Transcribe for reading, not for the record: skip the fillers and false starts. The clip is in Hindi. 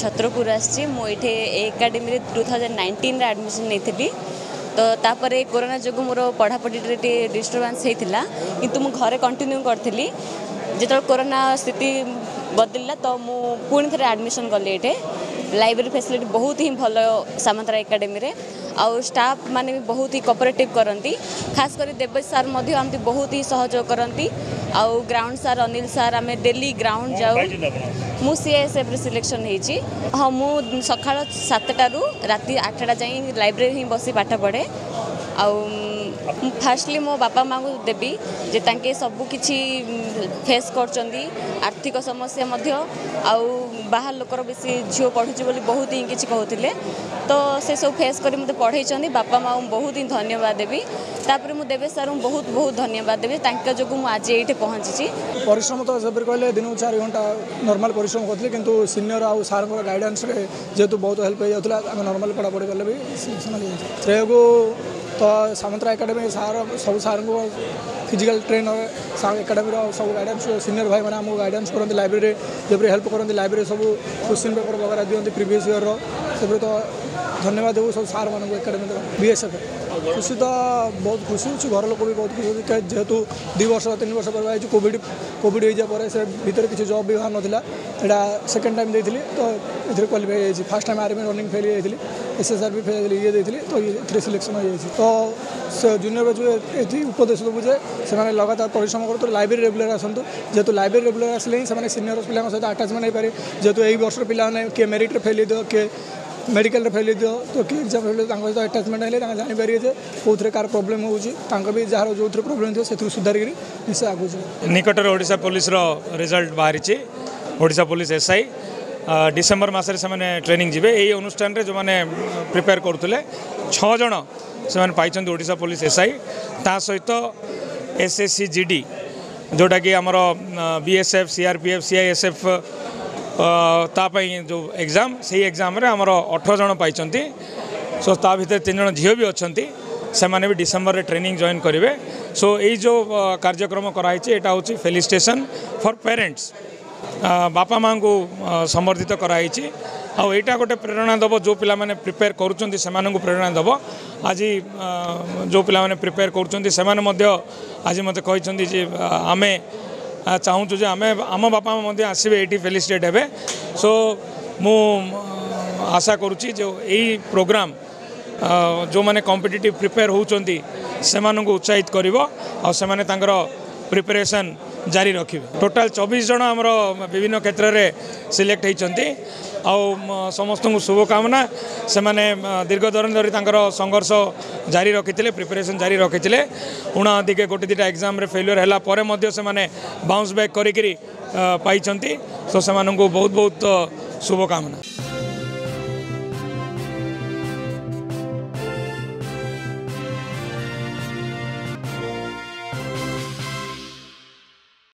छत्रपुर आसी मुझे एकाडेमी 2019 एडमिशन नहीं थी। तो तापर कोरोना जो मोर पढ़ापढ़ी डिस्टर्बांस होता किंतु मु घरे कंटिन्यू करी जो कोरोना स्थिति बदलला तो मुझे पुणी थे एडमिशन कली ये लाइब्रेरी फैसिलिटी बहुत ही भल सामंतरा एकाडेमी रे आउ स्टाफ माने भी बहुत ही कोऑपरेटिव करती खास कर देवेश सार आमती बहुत ही सहयोग करती आउ ग्राउंड सार अनिल सार आम डेली ग्राउंड जाऊ मु सीएसएफ रे सिलेक्शन होती। हाँ मु सका 7टारू राति 8टा जाए लाइब्रेरी ही बसी पाठ पढ़े आउ फास्टली मो बापा माँ को देवी जे तांके सबू किछि फेस करचंदी आर्थिक समस्या मध्य आउ बाहर लोकर बेसी झील पढ़ुची बोली बहुत ही किछि कहउथिले तो से सब फेस करी मते पढ़ाई बापा माँ बहुत ही धन्यवाद देवी। तापर मु देवेश सार बहुत बहुत धन्यवाद देवी तांका जोगु मु आज एठे पहुंची। परिश्रम तो जब कहले दिन 4 घंटा नॉर्मल परिश्रम करथले किंतु सीनियर आउ सार को गाइडेंस रे जेतु बहुत हेल्प हो जातला नॉर्मल पढ़ा पढ़ी गले भी श्रेय को तो सामंतरा एकाडेमी सार सब सार को फिजिकल ट्रेनर एकाडेमी सब गाइडेंस सीनियर भाई मैंने आमको गाइडेंस करते लाइब्रेरी जब हेल्प करते लाइब्रेरी सब क्वेश्चन पेपर वगैरह दिखती प्रीवियस ईयर से तो धन्यवाद देव सब सार मानक एकाडेमी बीएसएफ खुशी तो बहुत खुशी अच्छी घर लोग भी बहुत खुशी जेहेतु 2 वर्ष 3 वर्ष पर कोविड हो से भीतर किसी जॉब भी बाहर नाला यहाँ सेकेंड टाइम देती तो ये क्वालिफाई हो fast time army running fail होती एसएसआर भी फेल ये देती तो ये सिलेक्शन हो तो से जूनियर बैच ये उपदेश देवु जे से लगातार परिश्रम कर लाइब्रेरी रेगुलर आसतु जेहतु लाइब्रेरी रेगुलर आसले ही से सीनियर पिला सहित अटाचमेंट हो पारे जेहतु यही वर्ष पे किए मेरिट फेल दियो किए मेडिकल फेल दियो तो कि एग्जाम फेल सहित अटाचमेंट है जानीपारे कौन कार प्रोब्लेम होगी जार जो प्रोब्लेम थी से सुधारिक निश्चय आगू निकट में ओडिशा पुलिस रिजल्ट बाहरी ओडिशा पुलिस एसआई डिसेम्बर मसरे से ट्रेनिंग जी यही अनुष्ठान जो मैंने प्रिपेयर करुले 6 जन से पाई ओडिशा पुलिस एसआई ता सहित एसएससी जीडी जोटा कि आमर बीएसएफ सीआरपीएफ सीआईएसएफ तापाई जो एग्जाम से एग्जाम रे आमर 18 जन पाई सो ता भीतर 3 जन झील भी अच्छा से मैंने भी डिसेम्बर रे ट्रेनिंग जॉइन करेंगे। सो यही जो कार्यक्रम कराई यहाँ हूँ फेलिसिटेशन फॉर पेरेंट्स बापा माँ को समर्थित कराई आईटा गोटे प्रेरणा दब जो पिला माने प्रिपेयर करुँच से प्रेरणा दब आज जो पिला माने प्रिपेयर करुँच आज मत कही आमे चाहूँ जे आमे आम बापा आसबे ये फेलिसिटेट हे सो मु आशा करुँची जो यही प्रोग्राम जो माने कॉम्पिटिटिव प्रिपेयर होउचंती सेमानंकु उत्साहित करिवो आ सेमाने तांकर प्रिपरेशन जारी रखिबे। टोटाल 24 जन आमर विभिन्न क्षेत्र में सिलेक्ट होइचंती आ समस्त शुभकामना से माने दीर्घ दिन धरी तांकर संघर्ष जारी रखिथिले प्रिपरेशन जारी रखिथिले उणा अधिके गोटे 2टा एग्जाम रे फेलियर हैला परे मध्ये से माने बाउंस बैक करिकरी पाइचंती सो सेमानंकु बहुत बहुत शुभकामना।